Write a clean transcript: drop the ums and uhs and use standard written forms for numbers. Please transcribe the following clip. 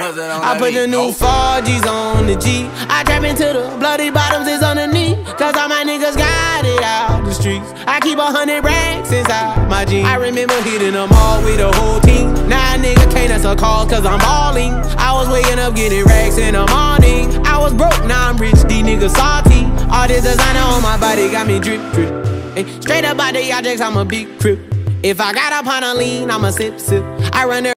I put the new 4Gs on the G. I trap into the bloody bottoms is underneath. Cause all my niggas got it out the streets. I keep 100 racks inside my jeans. I remember hitting them all with the whole team. Now a nigga can't answer calls cause I'm balling. I was waking up getting racks in the morning. I was broke, now I'm rich, these niggas salty. All this designer on my body got me drip, drip. Hey, straight up out the objects, I'm a big crip. If I got up on a lean, I'm a sip, sip. I run the